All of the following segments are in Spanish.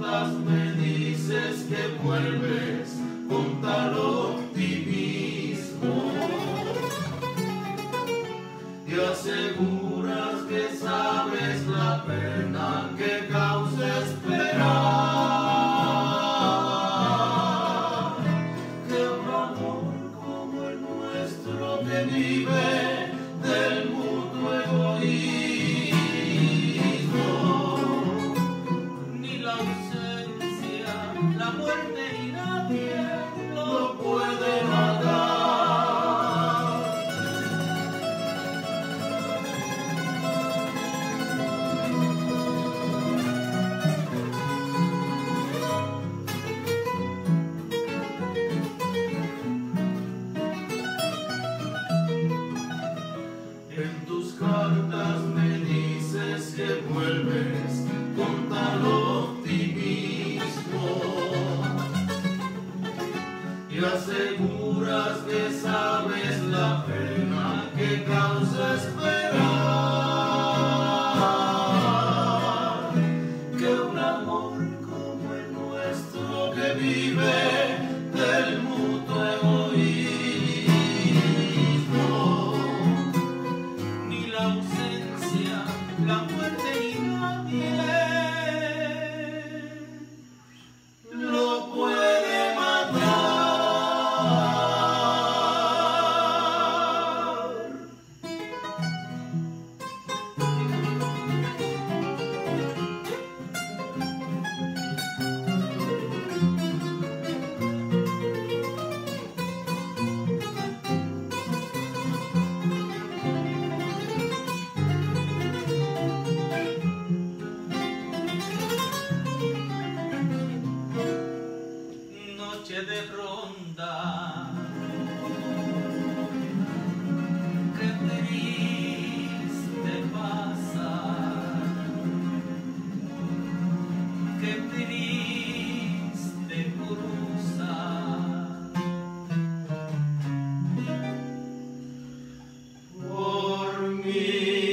cartas me dices que vuelves con tal optimismo y aseguras que sabes la pena que causa esperar, que un amor como el nuestro que vive del mutuo egoísmo, ni la ausencia, la muerte y nadie lo puede matar. En tus cartas me dices que vuelves con tal optimismo y aseguras que sabes la pena que causa esperar, que un amor como el nuestro que vive del mutuo egoísmo, ni la ausencia, la muerte y nadie lo puede matar. noche de ronda, qué triste pasa, qué triste cruza. Por mi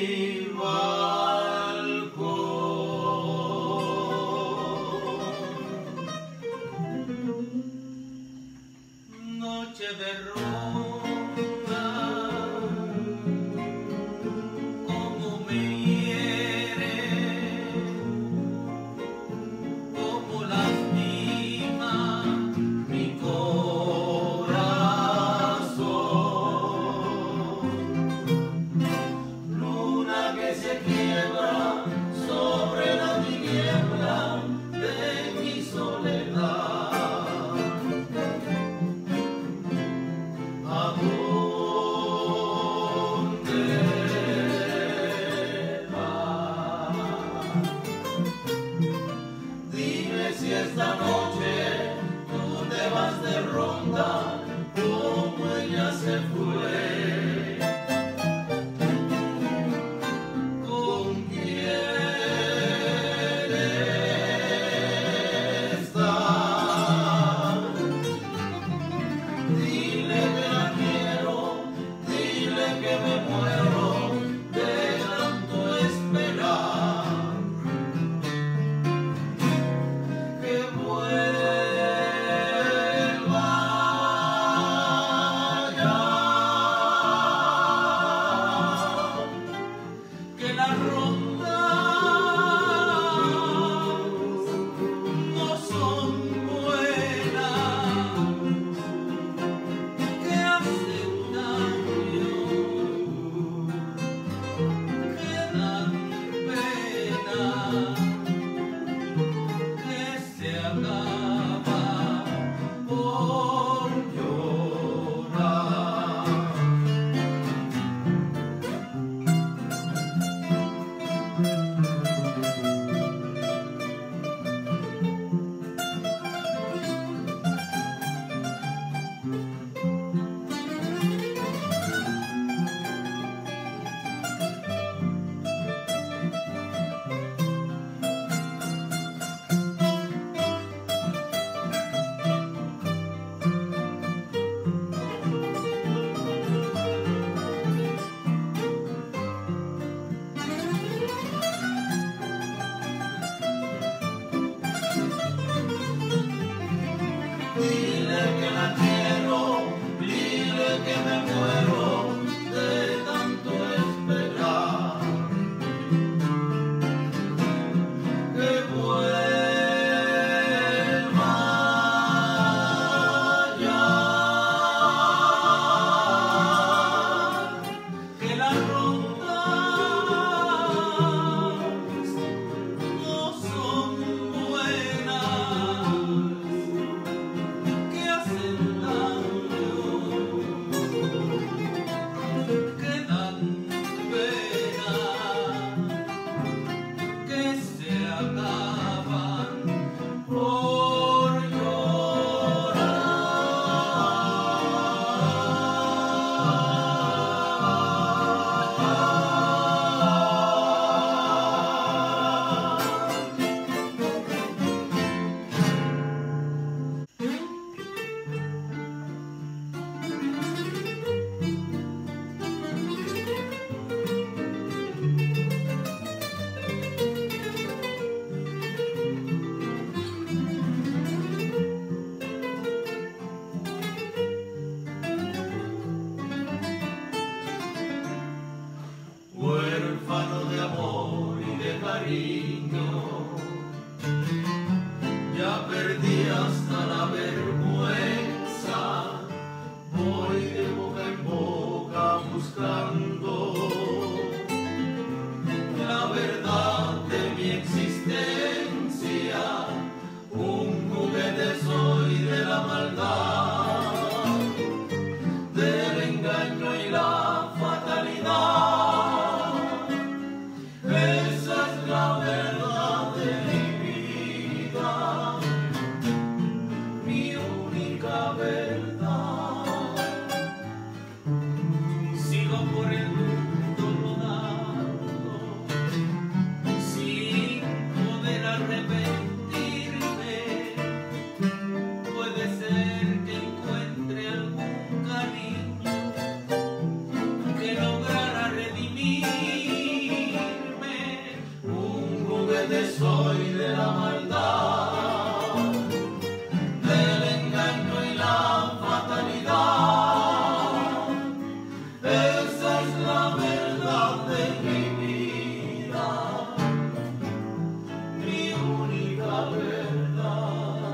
Noche de ronda, como me hiere, como lastima mi corazón. luna que se quiebra sobre la tiniebla de mi soledad, perdí hasta la vergüenza, voy de boca en boca buscando la verdad de mi existencia. Un juguete soy de la maldad, del engaño y la fatalidad. Esa es la verdad de mi vida, mi única verdad. Sigo por el mundo rodando, sin poder arrepentirme. Puede ser que encuentre algún cariño que lograra redimirme. Un juguete soy de la maldad, del engaño y la fatalidad. Esa es la verdad de mi vida, mi única verdad.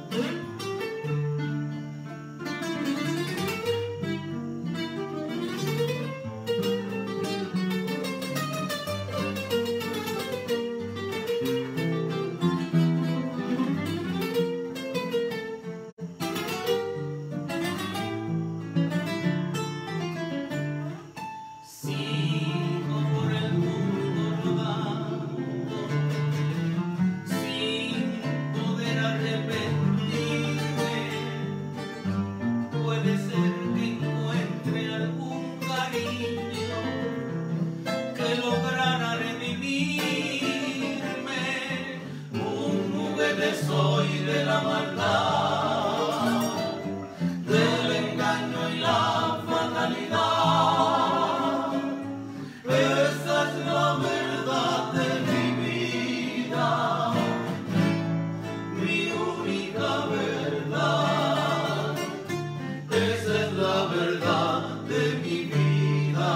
Sigo por el mundo rodando, sin poder arrepentirme. Puede ser que encuentre algún cariño que lograra redimirme. Un juguete soy de la maldad, del engaño y la fatalidad. Esa es la verdad de mi vida, mi única verdad. Esa es la verdad de mi vida,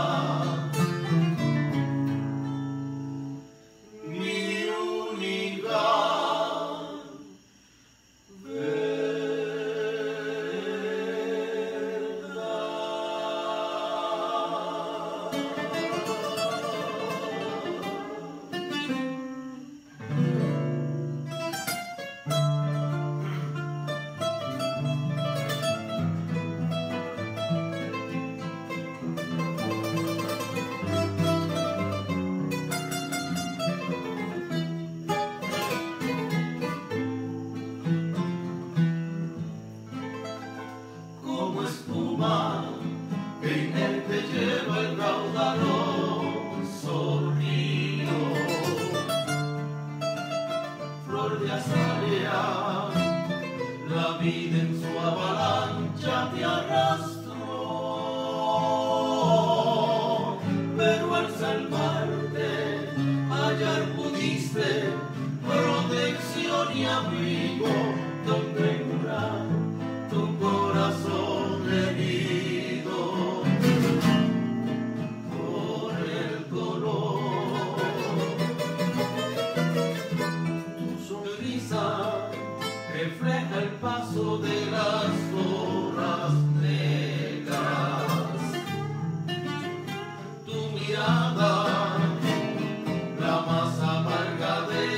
mi única como espuma que inerte lleva el caudaloso río. Flor de azalea, la vida en su avalancha te arrastró, pero al salvarte hallar pudiste protección y abrigo donde curar tu corazón herido por el dolor. Tu sonrisa refleja el paso de las horas negras. Tu mirada, la más amarga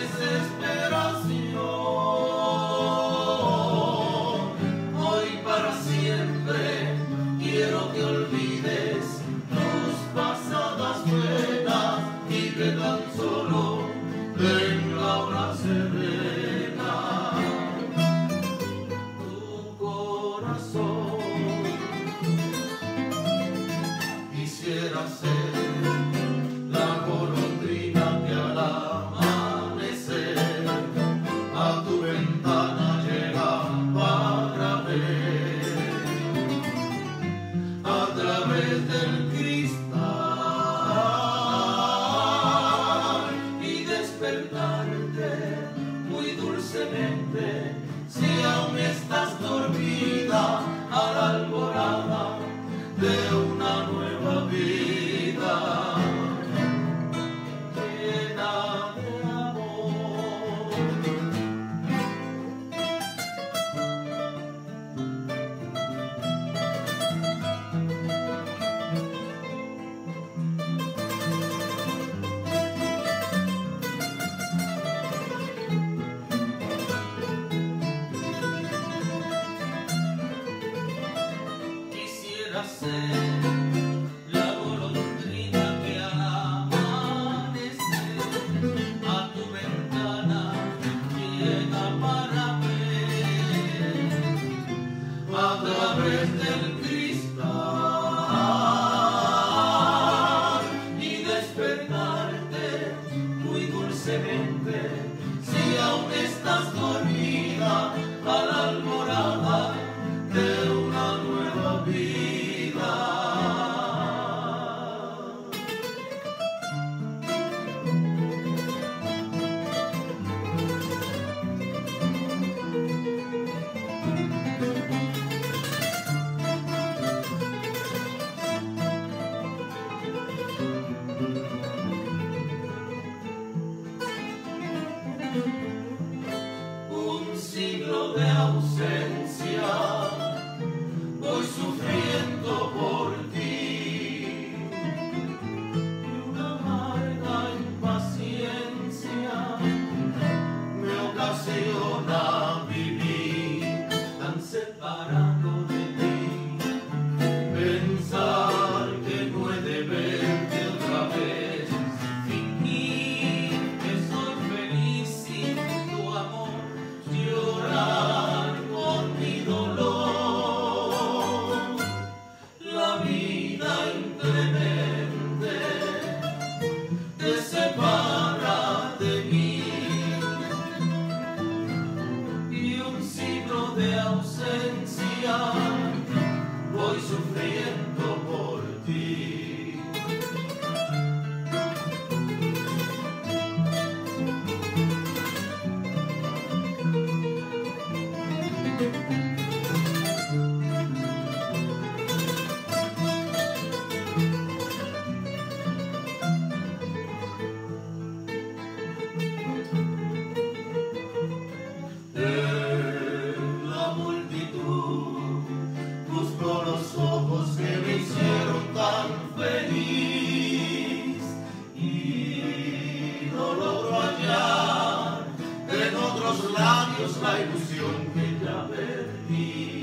desesperación. Hoy para siempre quiero que olvides tus pasadas penas y que tan solo tenga una serena tu corazón. Quisiera ser la golondrina que al amanecer a tu ventana llega para ver a través del cristal y despertarte muy dulcemente si aún estás dormida a la alborada de una nueva vida llena de amor. siglo de ausencia, voy sufriendo por ti. Y una amarga impaciencia me ocasiona vivir tan separado de ti. Pensar que no he de verte otra vez, Fingir que soy feliz sin tu amor, llorar con mi dolor. La vida inclemente te separa de mí y un siglo de ausencia voy sufriendo por ti. En la multitud busco los ojos que me hicieron tan feliz y no logro hallar en otros labios la ilusión que ya perdí.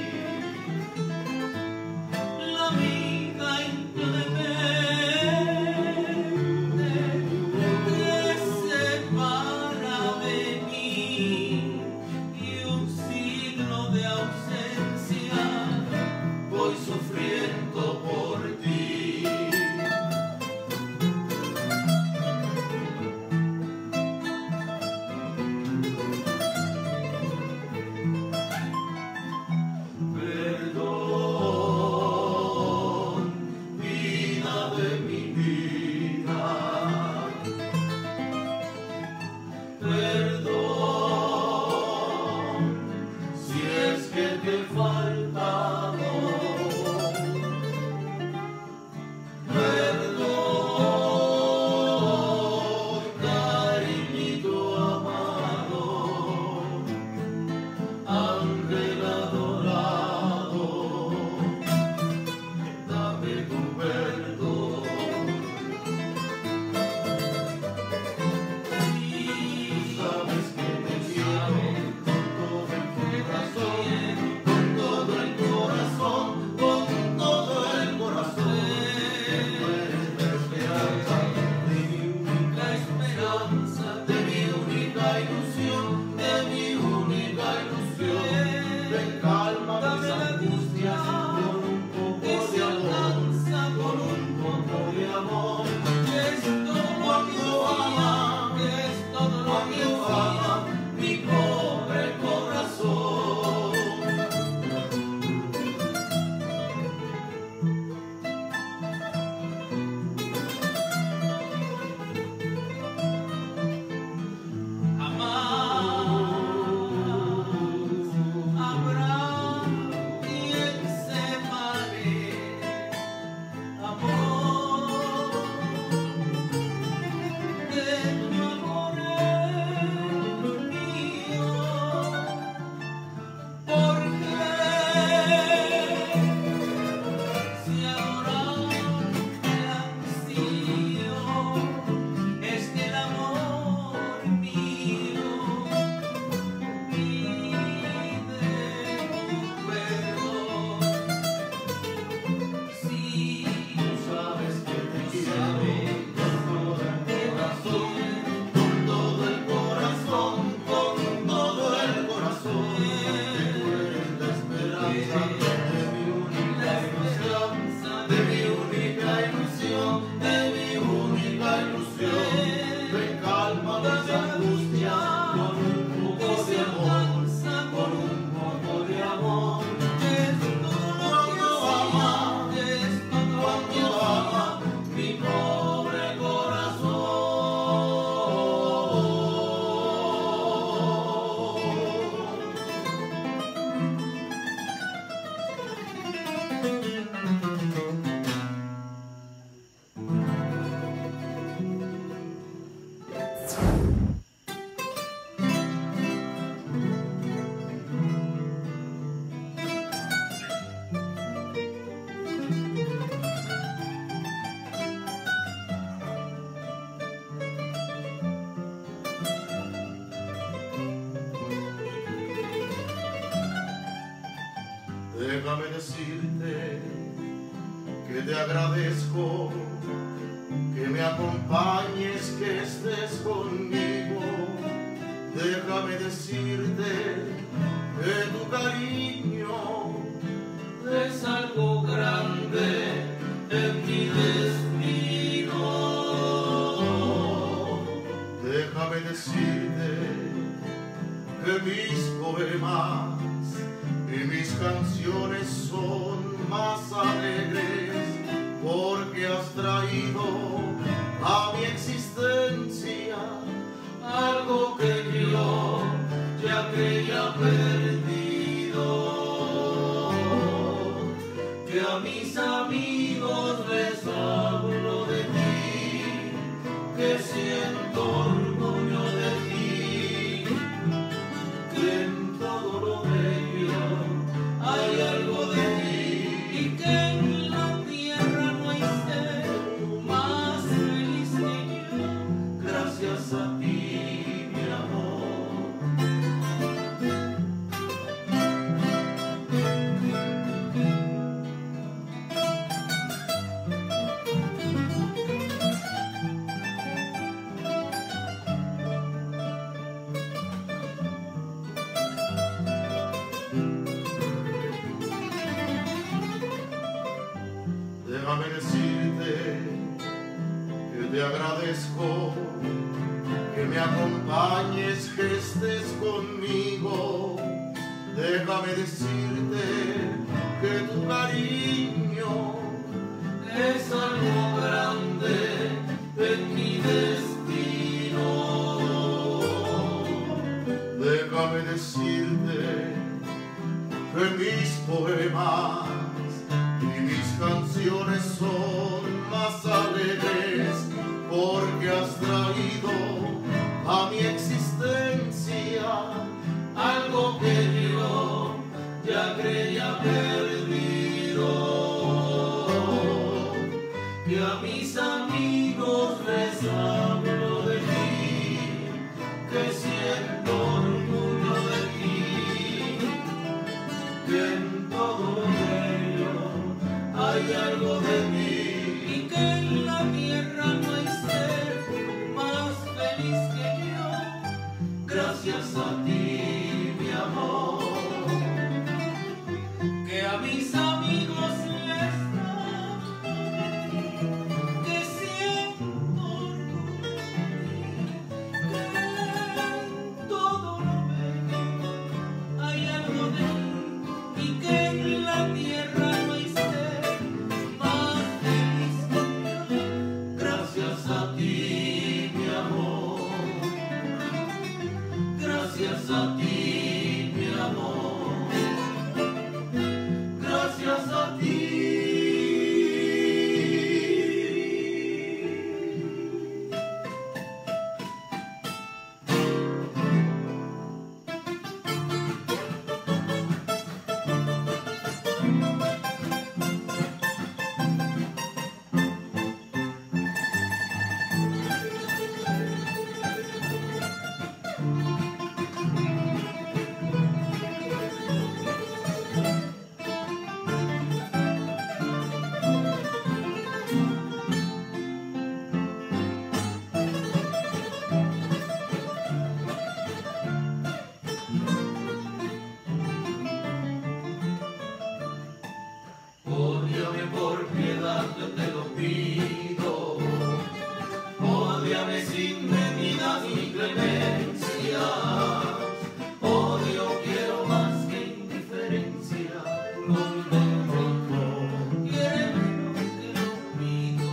la vida inclemente te separa de mí y un siglo de ausencia Voy sufriendo por ti. Déjame decirte que te agradezco, que me acompañes, que estés conmigo. Déjame decirte que tu cariño es algo grande en mi destino. Déjame decirte que mis poemas y mis canciones son más alegres porque has traído a mi existencia algo que yo ya creía perdido. Que a mis amigos les hablo de ti, que siento orgullo de ti, que en todo lo bello hay algo de ti Y que en la tierra no hay ser más feliz que yo. gracias a ti, mi amor. Déjame decirte que te agradezco, que me acompañes, que estés conmigo. Déjame decirte que tu cariño Es algo grande en mi destino. Déjame decirte que mis poemas y mis canciones son más alegres porque has traído a mi existencia Algo que yo ya creía perdido. Que a mis amigos les hablo de ti, que siento orgullo de ti, que en todo lo bello hay algo de mí. Y que en la tierra no hay ser más feliz que yo. gracias a ti, mi amor. Que a mis amigos les hablo de ti, que siento orgullo de ti, que en todo lo bello hay algo de mí. Y que en la tierra no hay ser más feliz que yo. Gracias a ti, mi amor. Gracias a ti, mi amor. Gracias a ti. Ódiame por piedad, yo te lo pido. Ódiame sin medida ni clemencia. Odio quiero más que indiferencia. Quiere menos que lo pido.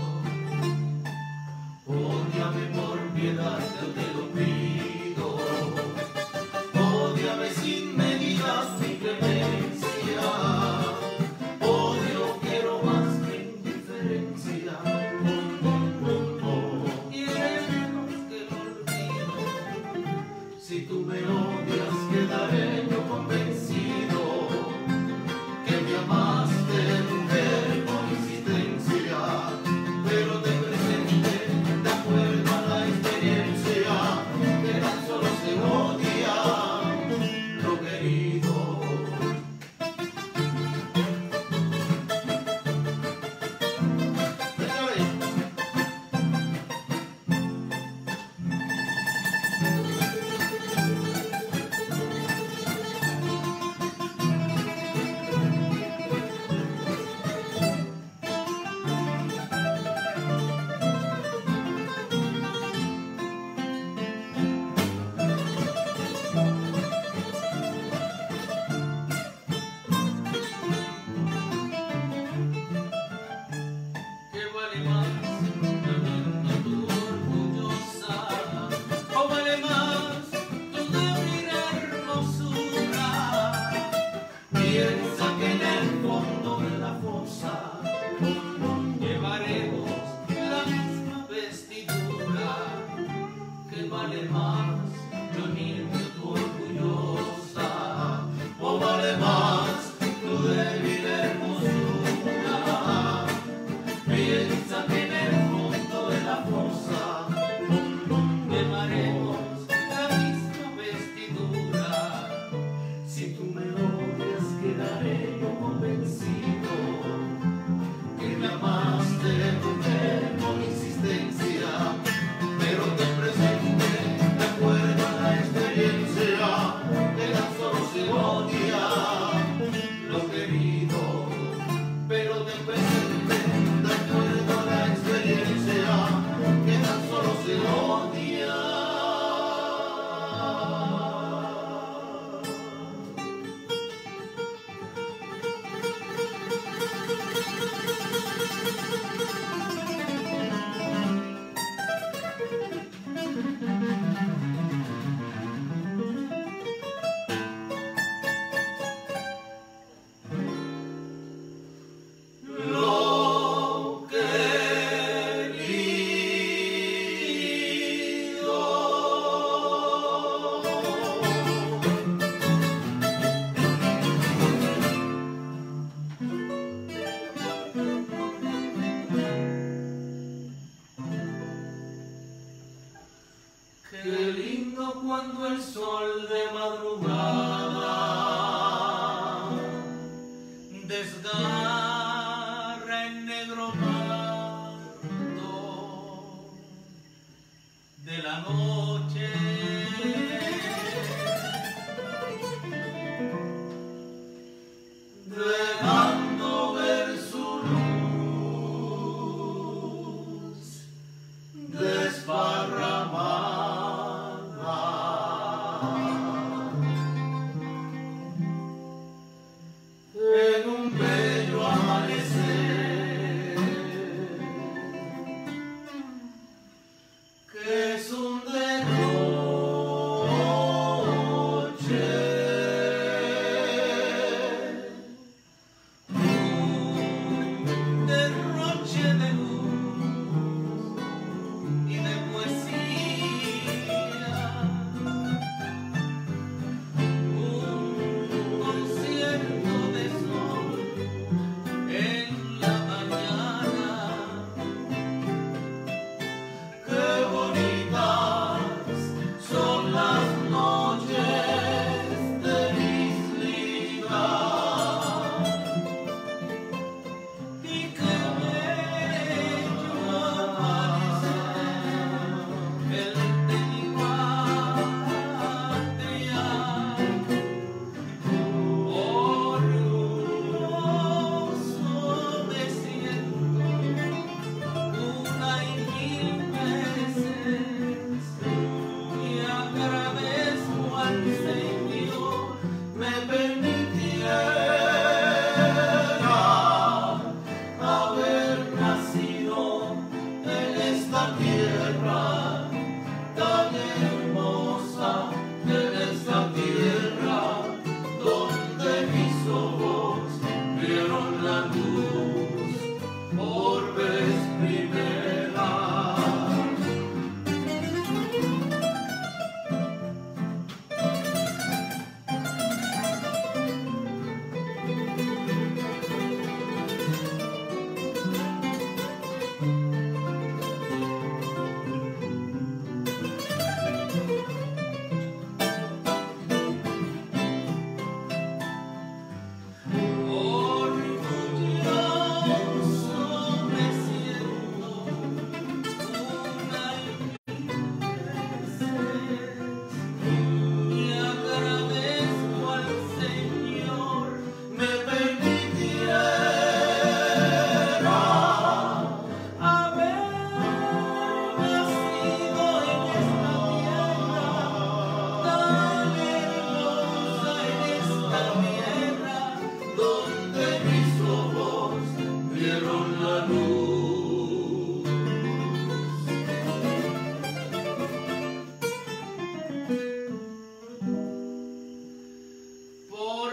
Ódiame por piedad, yo te lo pido. Ódiame sin medidas ni clemencia. Odio quiero más que indiferencia. Quiere menos que lo olvido. Si tú me odias, quedaré yo convencido que me amaste, mujer, con insistencia. Pero te presente de acuerdo a la experiencia que tan solo se odia lo querido.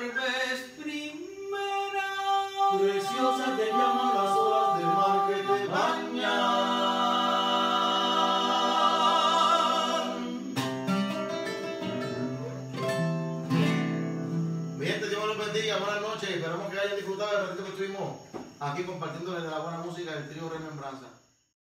vez primera. Preciosa te llaman las olas del mar que te bañan. Mi gente, Dios me los bendiga, buenas noches. Esperamos que hayan disfrutado del ratito que estuvimos aquí compartiéndoles de la buena música del trío Remembranza.